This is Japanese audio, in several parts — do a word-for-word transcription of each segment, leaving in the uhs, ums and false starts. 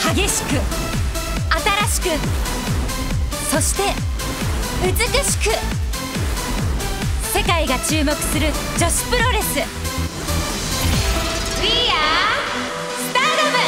激しく新しくそして美しく世界が注目する女子プロレス We are Stardom!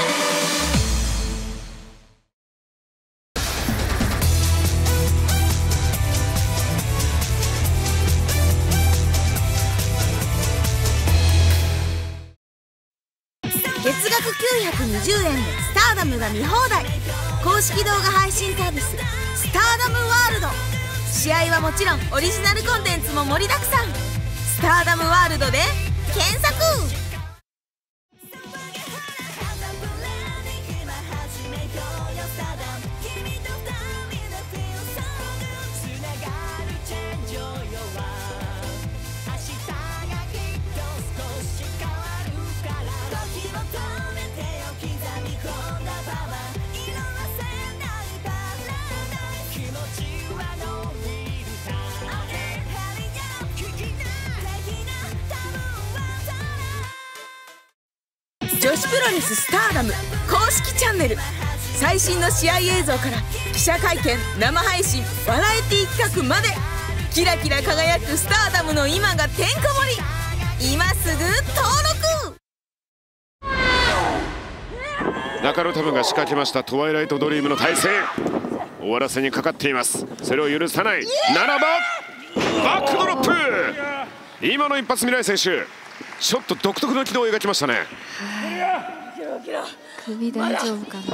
月額きゅうひゃくにじゅうえんでスターダムが見放題。公式動画配信サービススターダムワールド。試合はもちろんオリジナルコンテンツも盛りだくさん。スターダムワールドで検索。女子プロレススターダム公式チャンネル。最新の試合映像から記者会見、生配信、バラエティ企画までキラキラ輝くスターダムの今がてんこ盛り。今すぐ登録。 中野タムが仕掛けましたトワイライトドリームの体勢、終わらせにかかっています。それを許さないならばバックドロップ。今の一発未来選手ちょっと独特の軌道を描きましたね。 首大丈夫かな。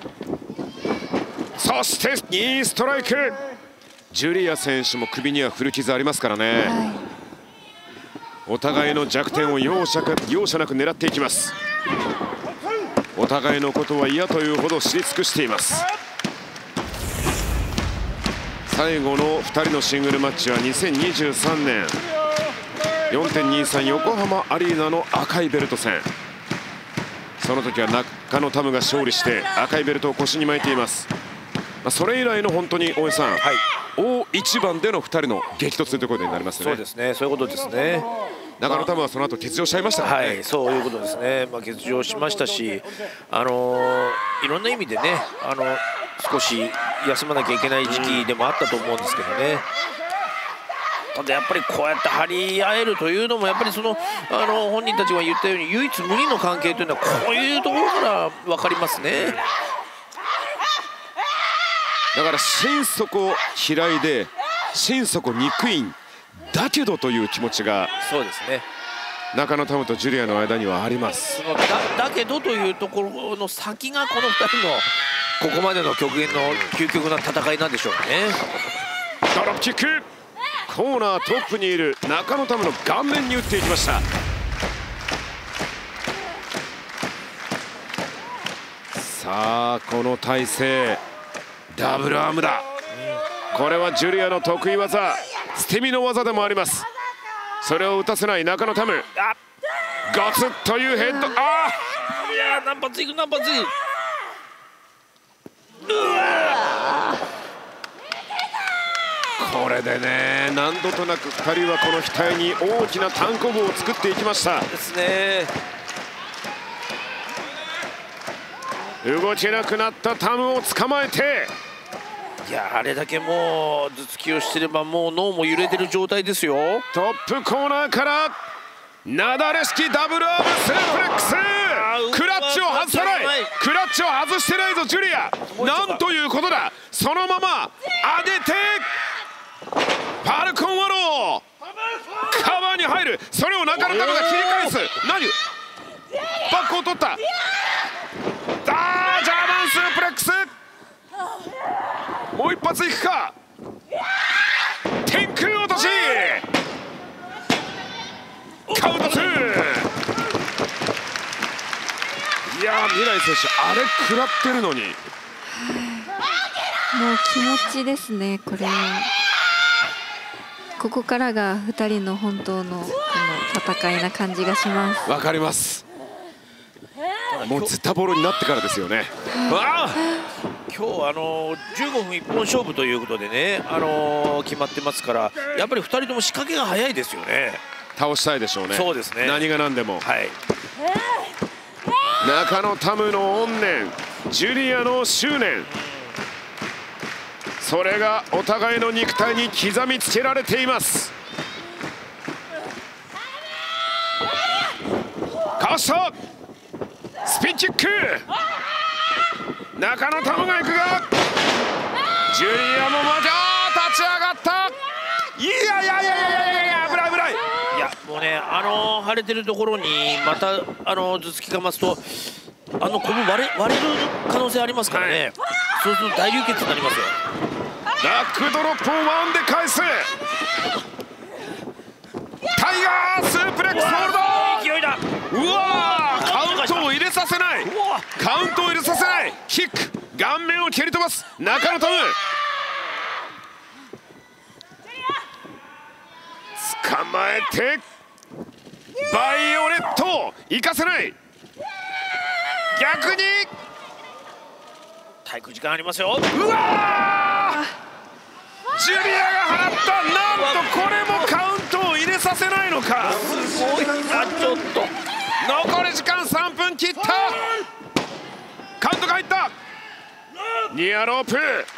そしていいストライク。ジュリア選手も首には古傷ありますからね、はい、お互いの弱点を容赦か容赦なく狙っていきます。お互いのことは嫌というほど知り尽くしています。最後のふたりのシングルマッチはにせんにじゅうさんねん よんてんにさん 横浜アリーナの赤いベルト戦。その時は中野タムが勝利して赤いベルトを腰に巻いています。それ以来の本当に大江さん、はい、大一番でのふたりの激突ということになりますね。 そうですね、そういうことですね。 中野タムはその後欠場しちゃいましたからね。 はい、そういうことですね。まあ、欠場しましたし、あのー、いろんな意味でね、あの少し休まなきゃいけない時期でもあったと思うんですけどね。ただやっぱりこうやって張り合えるというのもやっぱりそのあの本人たちが言ったように唯一無二の関係というのはこういうところから分かりますね。 だから心底嫌いで心底憎いんだけどという気持ちがそうですね、 中野タムとジュリアの間にはあります。 その だ, だけどというところの先がこのふたりのここまでの極限の究極な戦いなんでしょうね。 ドロップキック、コーナートップにいる中野タムの顔面に打っていきました。さあこの体勢ダブルアームだ。これはジュリアの得意技、捨て身の技でもあります。それを打たせない中野タム。ガツッというヘッド。ああ、いや何発いく何発いく。うわこれでね何度となくふたりはこの額に大きな単行部を作っていきました。 ですね。 動けなくなったタムを捕まえて、 いやあれだけもう頭突きをしてればもう脳も揺れてる状態ですよ。 トップコーナーからなだれ式ダブルアームスープレックス。クラッチを外さない、クラッチを外してないぞジュリア。なんということだ。そのまま上げてファルコンワローカバーに入る。それを中野タムが切り返す。何バックを取った。あージャーマンスープレックス。もう一発いくか。天空落としカウントツー。いやー未来選手あれ食らってるのに、 もう気持ちですね。これここからがふたりの本当のこの戦いな感じがします。 わかります。もうズタボロになってからですよね。 わあ今日あのじゅうごふん一本勝負ということでね、あの決まってますから、やっぱりふたりとも仕掛けが早いですよね。 倒したいでしょうね。 そうですね。 何が何でも。 はい。 中野タムの怨念ジュリアの執念、それがお互いの肉体に刻みつけられています。かわしたスピンキック、中野タムが行くがジュリアもまた立ち上がった。いやいやいやいやいやいや危ない危ない。 いやもうね、あの腫れてるところにまたあの頭突きかますとあのこぶ割れ割れる可能性ありますからね、はい、そうすると大流血になりますよ。 バックドロップをワンで返す。タイガースープレックスホールド、 勢いだ。 うわー、カウントを入れさせない、カウントを入れさせない、キック、顔面を蹴り飛ばす中野タム。捕まえてバイオレット行かせない、逆に滞空時間ありますよ。 うわー、ジュリアが払った。なんとこれもカウントを入れさせないのか。 すごいな、ちょっと残り時間さんぷん切った。カウントが入った。ニアロープ、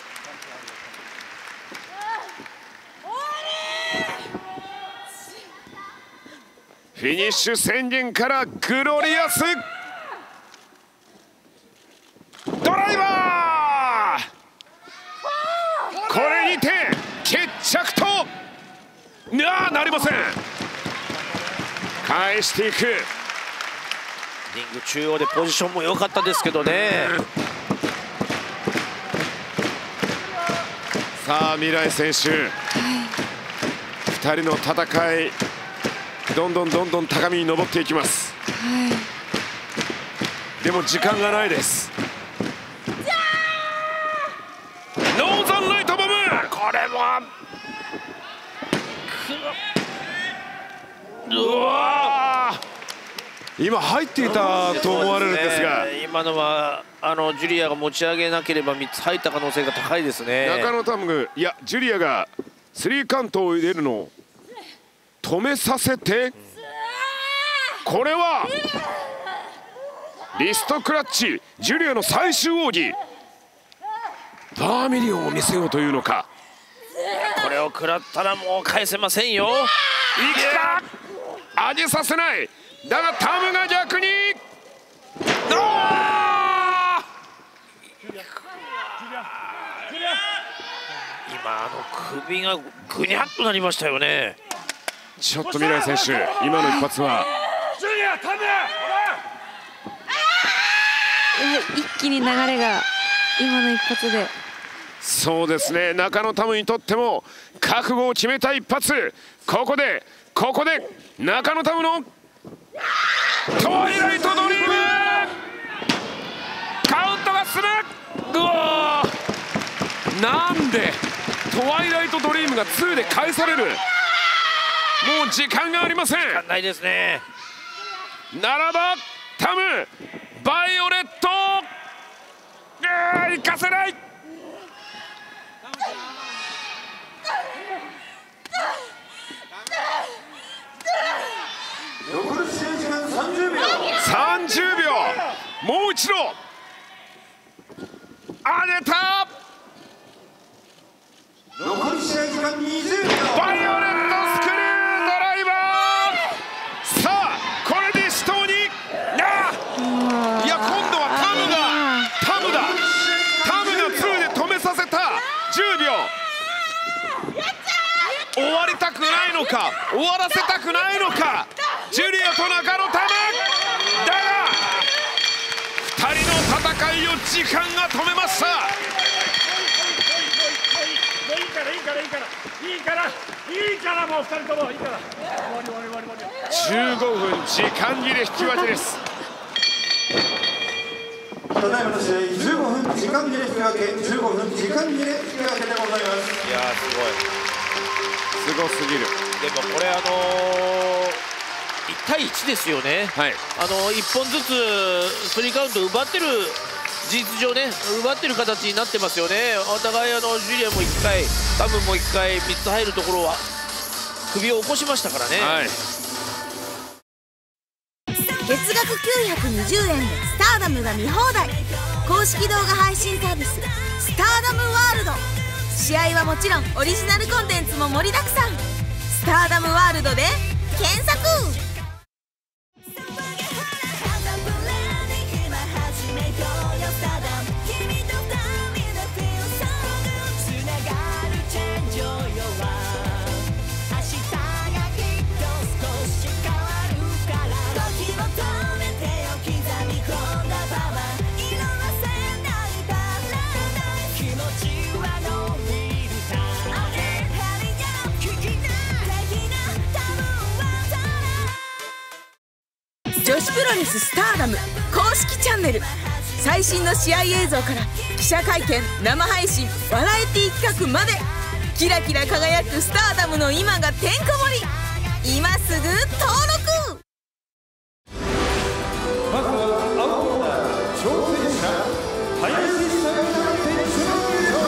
フィニッシュ宣言からグロリアスドライバー、これにて決着とななりません。返していく。 リング中央でポジションも良かったですけどね。 さあ未来選手、ふたりの戦いどんどんどんどん高みに登っていきます、はい、でも時間がないです。ノーザンライトボム、 これもうわー、今入っていたと思われるんですが、 ね、今のはあのジュリアが持ち上げなければみっつ入った可能性が高いですね。 中野タム、いやジュリアがスリーカウントを入れるのを止めさせて、これはリストクラッチ、ジュリアの最終奥義、バーミリオンを見せようというのか。 これを食らったらもう返せませんよ。 いった上げさせない。だがタムが逆に今あの首がぐにゃっとなりましたよね。 ちょっと未来選手、今の一発は一気に流れが今の一発で。 そうですね、中野タムにとっても覚悟を決めた一発。ここでここで中野タムのトワイライトドリーム、カウントが進む。うわー、なんでトワイライトドリームがツーで返される。もう時間がありません。 時間ないですね。 ならばタムバイオレット、行かせない。 残り試合時間さんじゅうびょう。 さんじゅうびょう、もう一度上げた。 残り試合時間にじゅうびょう。 バイオレットスクリュードライバー。さあこれで死闘に、いや今度はタムがタムだタムがツーで止めさせた。じゅうびょう終わりたくないのか、終わらせたくないのか、ジュリアと中野タムだがふたりの戦いを時間が止めました。 いいからいいからいいからいいからいいからもうふたりともいいから、終わり終わり終わり終わり。 じゅうごふん時間切れ引き分けです。 ただいまの試合じゅうごふん時間切れ引き分け、じゅうごふん時間切れ引き分けでございます。 いやーすごい。 すごすぎる。 でもこれあのー、いちたいいちですよね、 はい、 あのー、いっぽんずつスリーカウント奪ってる、事実上ね奪ってる形になってますよね。お互いあのジュリアもいっかい、タムもいっかい、みっつ入るところは首を起こしましたからね、 はい、 月額額きゅうひゃくにじゅうえんでスターダムが見放題。公式動画配信サービススターダムワールド。試合はもちろんオリジナルコンテンツも盛りだくさん。スターダムワールドで検索。女子プロレススターダム公式チャンネル。最新の試合映像から記者会見、生配信、バラエティ企画まで、キラキラ輝くスターダムの今がてんこ盛り。今すぐ登録。 まずは青コーナー挑戦者林久代選手の入場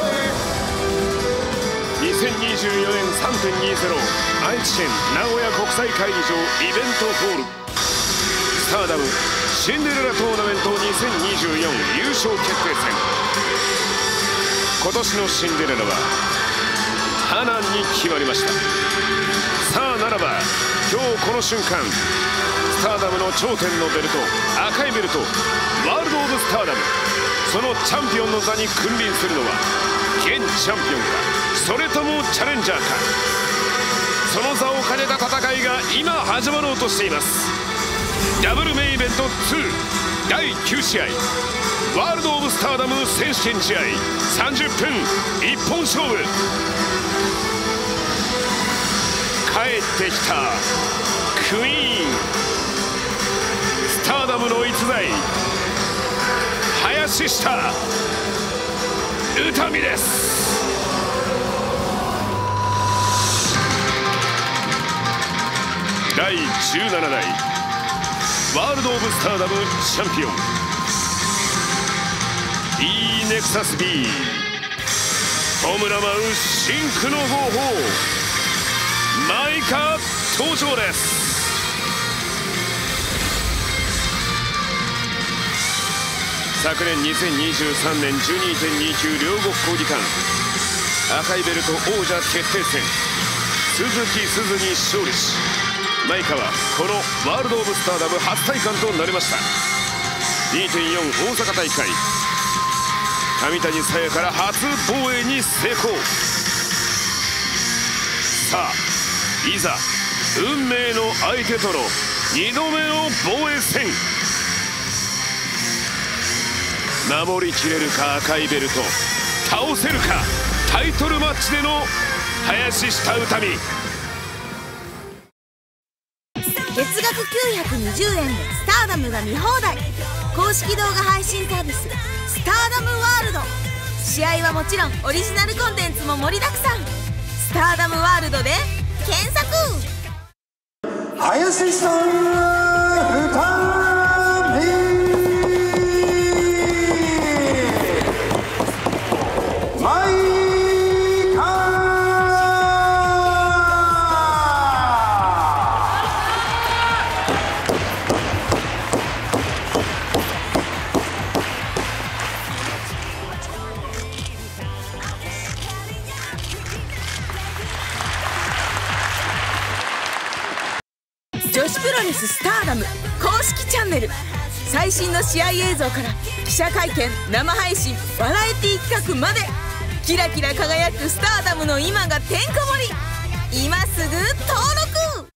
にせんにじゅうよねん さんてんにじゅう 愛知県名古屋国際会議場イベントホール、スターダムシンデレラトーナメントにせんにじゅうよん優勝決定戦。今年のシンデレラは花に決まりました。さあならば今日この瞬間、スターダムの頂点のベルト、赤いベルト、ワールド・オブ・スターダム、そのチャンピオンの座に君臨するのは現チャンピオンか、それともチャレンジャーか。その座をかけた戦いが今始まろうとしています。ダブルメインイベントにだいきゅう試合、ワールド・オブ・スターダム選手権試合さんじゅっぷん一本勝負。帰ってきたクイーン、スターダムの逸材林下詩美です。だいじゅうななだいワールド・オブ・スターダムチャンピオン E ネクサス B ホムラ舞う真紅の号砲マイカ登場です。昨年にせんにじゅうさんねん じゅうにてんに 級両国国技館赤いベルト王者決定戦、鈴木鈴に勝利し、マイカはこのワールド・オブ・スターダム初体感となりました。 にてんよん 大阪大会上谷沙耶から初防衛に成功。さあいざ運命の相手とのにどめの防衛戦。守りきれるか赤いベルト、倒せるかタイトルマッチでの林下詩美。 月額きゅうひゃくにじゅうえんでスターダムが見放題。公式動画配信サービススターダムワールド。試合はもちろんオリジナルコンテンツも盛りだくさん。スターダムワールドで検索。 林下詩マイカ女子プロレススターダム公式チャンネル。最新の試合映像から記者会見、生配信、バラエティ企画まで、キラキラ輝くスターダムの今がてんこ盛り。今すぐ登録。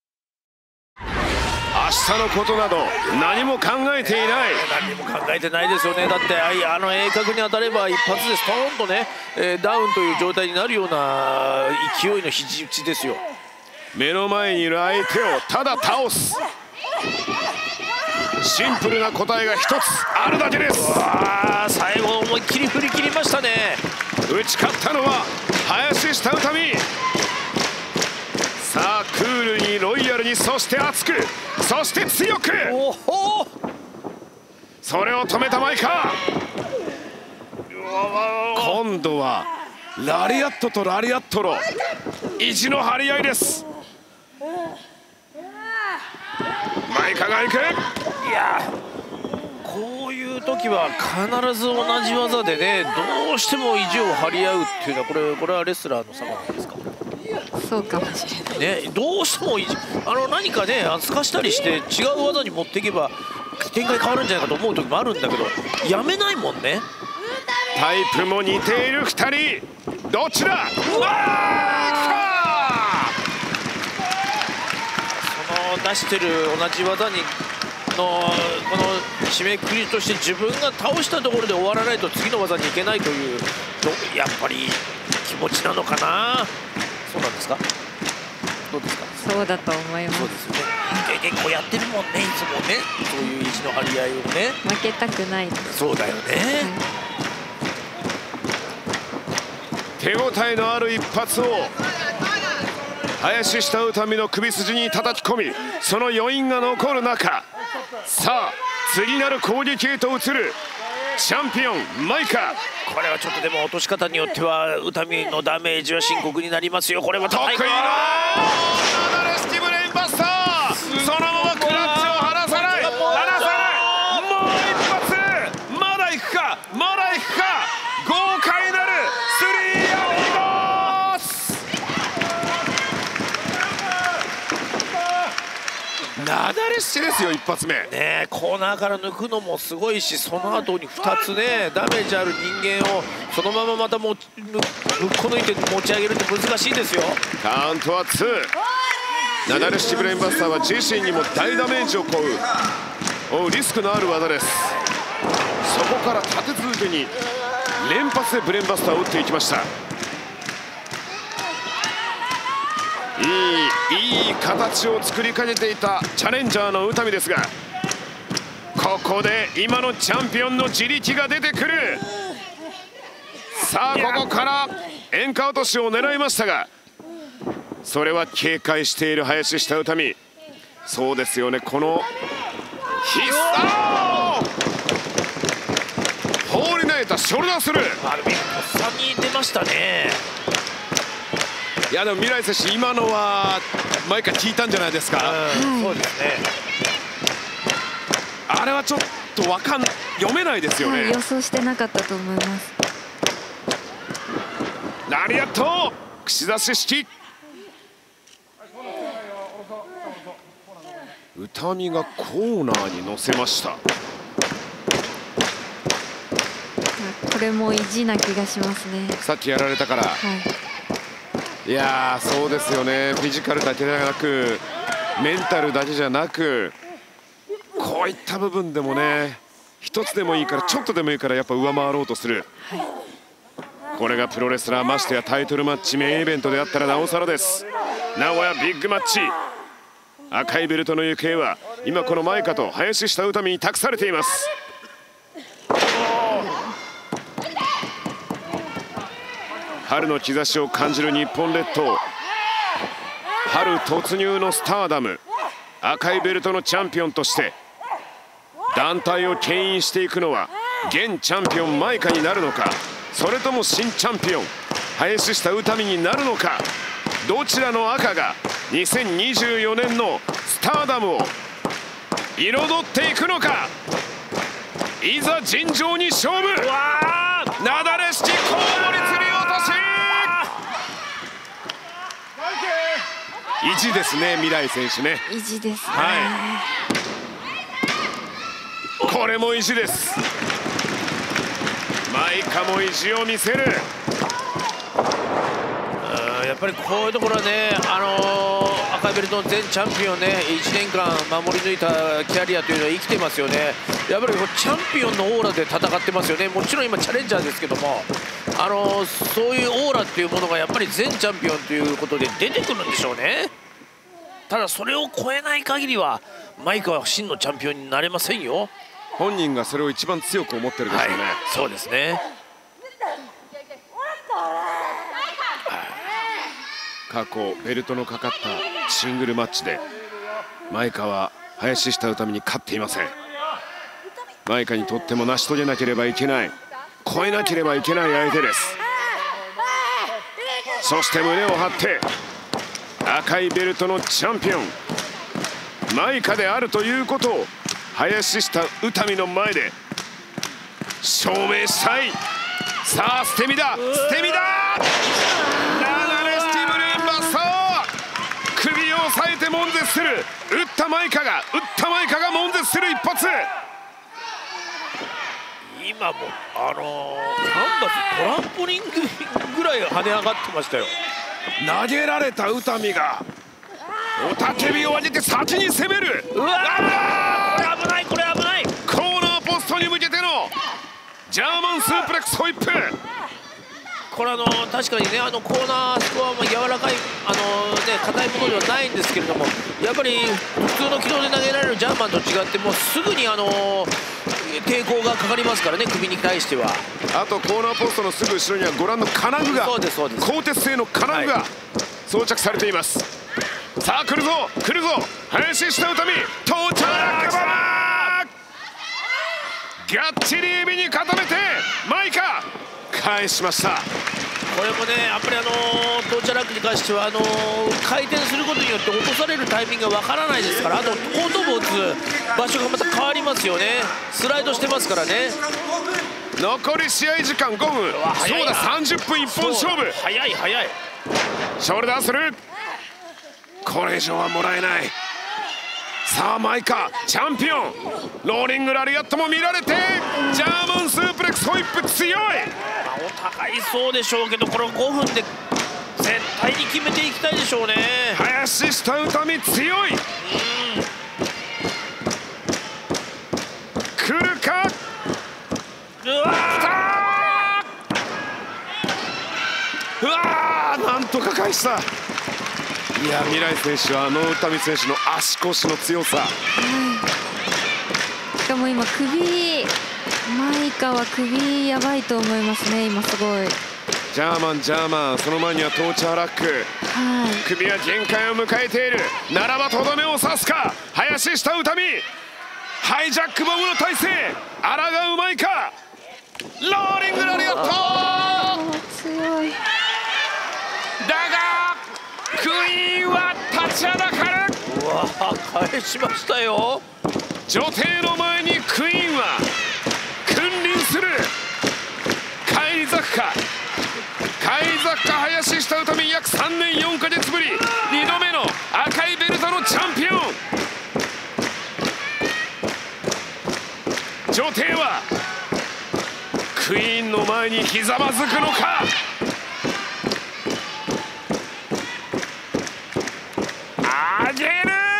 明日のことなど何も考えていない。 何も考えてないですよね。だってあの鋭角に当たれば一発でストーンとね、えー、ダウンという状態になるような勢いの肘打ちですよ。 目の前にいる相手をただ倒す、シンプルな答えが一つあるだけです。 わあ、最後思いっきり振り切りましたね。 打ち勝ったのは林下詩美。さあクールにロイヤルに、そして熱く、そして強く、 おお、 それを止めたマイカ。今度はラリアットとラリアットの意地の張り合いです。マイカが行く。 いやこういう時は必ず同じ技でね、どうしても意地を張り合うっていうのはこれこれはレスラーの差なんですか。 そうかもしれないね、どうしてもあの何かね透かしたりして違う技に持っていけば展開変わるんじゃないかと思う時もあるんだけど、やめないもんね。 タイプも似ているふたり、どちら。うわその出してる同じ技にのこの締めくくりとして自分が倒したところで終わらないと次の技に行けないというやっぱり気持ちなのかな。そうなんですか。どうですか。 そうだと思います。 そうですよね。結構やってるもんね、いつもね、そういう意地の張り合いをね。 負けたくない。 そうだよね、 ー手応えのある一発を林下歌美の首筋に叩き込み、その余韻が残る中、さあ次なる攻撃へと移るチャンピオンマイカ。 これはちょっとでも落とし方によっては歌美のダメージは深刻になりますよ。これは得意のナダレ式ブレインバスター、そのままクラッチを離さない離さない、もう一発、まだ行くかまだ行くか、豪快なるスリーアミゴース。ナダレ式ですよ一発目ね。コーナーから抜くのもすごいし、その後にふたつねダメージある人間をそのまままたもぶっこ抜いて持ち上げるって難しいですよ。 カウントはツー。ナダレ式ブレインバスターは自身にも大ダメージを負う追うリスクのある技です。そこから立て続けに連発でブレインバスターを打っていきました。いいいい形を作りかけていたチャレンジャーの宇多美ですが、ここで今のチャンピオンの自力が出てくる。さあここからエンカウトシを狙いましたが、それは警戒している林下宇多美。そうですよね、この必殺放り投げたショルダースルー、 あれビッグさんに出ましたね。 いやでも未来選手今のは毎回聞いたんじゃないですか。 そうですね。 あれはちょっとわかん読めないですよね、 はい、予想してなかったと思います。 ラリアット串刺し式、宇多美がコーナーに乗せました。 これも意地な気がしますね。 さっきやられたから、 はい、 いやーそうですよね。フィジカルだけではなくメンタルだけじゃなく、こういった部分でもね、一つでもいいからちょっとでもいいからやっぱ上回ろうとする、はい、これがプロレスラー、ましてやタイトルマッチメインイベントであったらなおさらです。名古屋ビッグマッチ、赤いベルトの行方は今このマイカと林下宇多美に託されています。春の兆しを感じる日本列島、春突入のスターダム、赤いベルトのチャンピオンとして団体を牽引していくのは現チャンピオンマイカになるのか、それとも新チャンピオン林下宇多美になるのか、どちらの赤がにせんにじゅうよねんのスターダムを彩っていくのか。いざ尋常に勝負。なだれ式コウモリ釣り落とし、意地ですね未来選手ね。 意地ですね、 はい、これも意地です。マイカも意地を見せる。 やっぱりこういうところはね、あのー、赤いベルトの前チャンピオンね、いちねんかん守り抜いたキャリアというのは生きてますよね。やっぱりこうチャンピオンのオーラで戦ってますよね。もちろん今チャレンジャーですけども、あのー、そういうオーラっていうものがやっぱり前チャンピオンということで出てくるんでしょうね。ただそれを超えない限りはマイカは真のチャンピオンになれませんよ。 本人がそれを一番強く思ってるでしょうね、はい、 そうですね。 過去ベルトのかかったシングルマッチでマイカは林下宇多美に勝っていません。マイカにとっても成し遂げなければいけない、超えなければいけない相手です。そして胸を張って赤いベルトのチャンピオンマイカであるということを林下宇多美の前で証明したい。さあ捨て身だ、捨て身だ。ナダレスティブルーンバスター、首を押さえて悶絶する。打ったマイカが打ったマイカが悶絶する一発。 今もあのー、キャンバストランポリングぐらい跳ね上がってましたよ。 投げられた宇多美が雄たけびを上げて先に攻める。 うわー、これ危ない、これ危ない。 コーナーポストに向けてのジャーマンスープレックスホイップ。 これあの確かにね、あのコーナースコアも柔らかい、あのね硬いものではないんですけれども、やっぱり普通の軌道で投げられるジャーマンと違って、もうすぐにあの抵抗がかかりますからね、首に対しては。 あとコーナーポストのすぐ後ろにはご覧の金具が、 そうですそうです、 鋼鉄製の金具が装着されています。さあ来るぞ来るぞ、林下宇多美到着だ。がっちり指に固めてマイカ返しました。 これもね、やっぱりあのー、トーチャラックに関してはあのー、回転することによって落とされるタイミングがわからないですから、あと後頭部を打つ場所がまた変わりますよね。スライドしてますからね。 残り試合時間ごふん。そうだ、さんじゅっぷん一本勝負。 早い早い。 ショルダーする。これ以上はもらえない。さあマイカチャンピオン、ローリングラリアットも見られて、ジャーマンスープレックスホイップ強い。 お互いそうでしょうけど、これごふんで絶対に決めていきたいでしょうね。 林下宇多美強い。来るか。 うわーうわー、なんとか返した。いや、未来選手はあの宇多美選手の足腰の強さ、はい、 しかも今首、マイカは首やばいと思いますね。今すごいジャーマンジャーマン、その前にはトーチャーラック、はい、首は限界を迎えている。ならばとどめを刺すか林下宇多美。ハイジャックボムの体勢、抗うマイカ、ローリングラリアット。 強い。 だがクイーンは立ちはだかる。 うわー、返しましたよ。 女帝の前にクイーンは君臨する。返り咲くか返り咲くか。林下宇多美、約さんねんよんかげつぶりにどめの赤いベルトのチャンピオン。女帝はクイーンの前にひざまずくのか。上げる、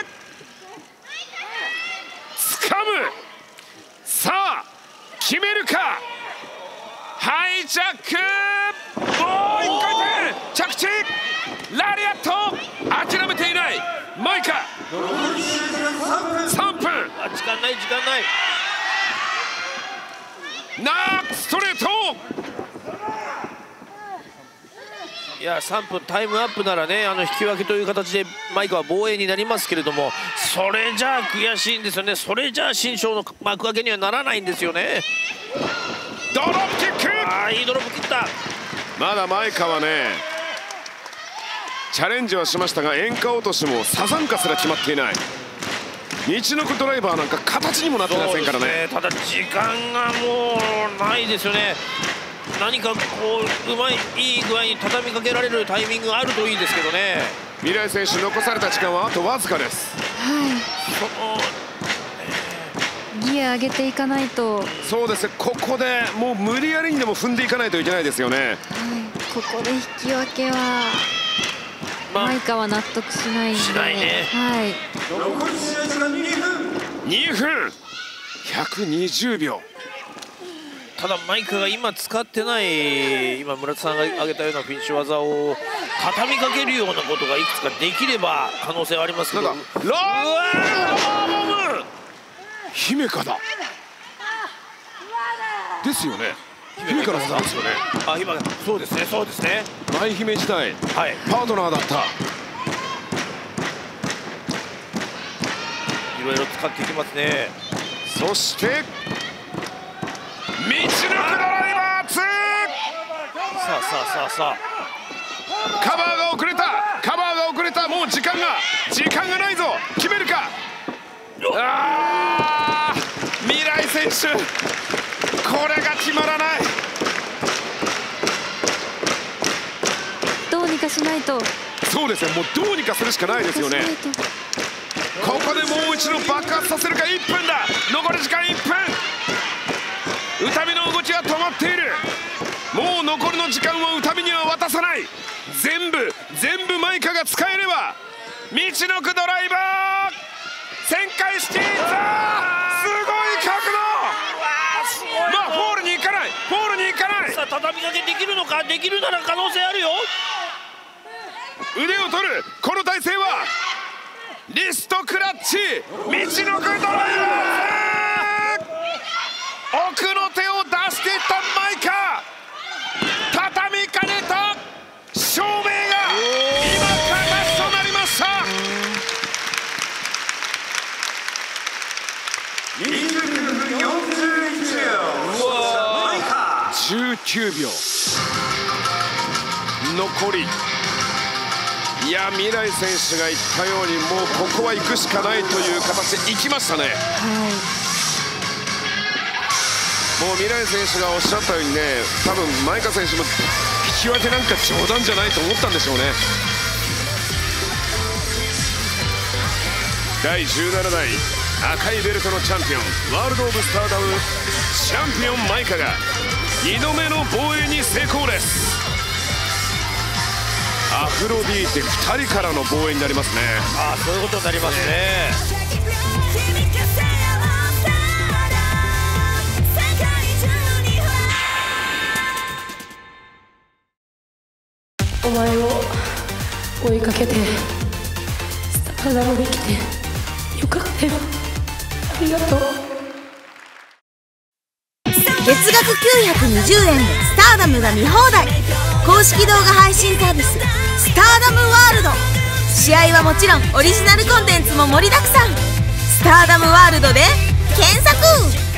掴む。さあ決めるか。ハイジャック、もう一回転着地、ラリアット、諦めていないマイカ。さんぷん。 あ、時間ない時間ない。 ナーストレート。 いや、さんぷんタイムアップならね、あの引き分けという形でマイカは防衛になりますけれども、それじゃあ悔しいんですよね。それじゃあ新章の幕開けにはならないんですよね。 ドロップキック。 ああ、いいドロップ切った。 まだマイカはね、チャレンジはしましたが、演歌落としもサザンカすら決まっていない。日のドライバーなんか形にもなってませんから ね, ねただ時間がもうないですよね。何かこううまいいい具合に畳みかけられるタイミングがあるといいですけどね。 未来選手、残された時間はあとわずかです。 はい、ギア上げていかないと。 そうですね、ここでもう無理やりにでも踏んでいかないといけないですよね。はい、 ここで引き分けは、まあ、マイカは納得しないんで。 しないね。 はい、 残り試合時間にふん。 にふんひゃくにじゅうびょう。 ただマイカが今使ってない、今村田さんが挙げたようなフィニッシュ技を畳みかけるようなことがいくつかできれば可能性はありますけど。 ラーボム姫香だですよね。姫香の技ですよね。 あ、今そうですね、そうですね。 舞姫時代、 はい、 パートナーだった。 いろいろ使っていきますね。 そして道のくドライバーツー。 さあさあさあさあ、カバーが遅れた、カバーが遅れた。もう時間が時間がないぞ。決めるか。あー、 選手、これが決まらない。 どうにかしないと。 そうですね、もうどうにかするしかないですよね。ここでもう一度爆発させるか。いっぷんだ、残り時間いっぷん。宇多美の動きは止まっている。もう残りの時間を宇多美には渡さない。全部全部マイカが使えれば。道のくドライバー旋回していった。すごい角度。まあフォールに行かない、フォールに行かない。 さあ畳みかけできるのか。できるなら可能性あるよ。 腕を取る。この体勢はリストクラッチ、道のくドライバー。奥の手を出していったマイカ。畳みかねた照明が今形となりました。 にじゅうきゅうふんよんじゅういちびょう。マイカじゅうきゅうびょう残り。いや、未来選手が言ったように、もうここは行くしかないという形で行きましたね。はい、もう未来選手がおっしゃったようにね、多分マイカ選手も引き分けなんか冗談じゃないと思ったんでしょうね。だいじゅうななだい赤いベルトのチャンピオン、ワールド・オブ・スターダムチャンピオンマイカがにどめの防衛に成功です。アフロディーテふたりからの防衛になりますね。 ああ、そういうことになりますね。 お前を追いかけてスターダムに来てよかったよ。ありがとう。 月額きゅうひゃくにじゅうえんでスターダムが見放題。公式動画配信サービススターダムワールド。試合はもちろんオリジナルコンテンツも盛りだくさん。スターダムワールドで検索。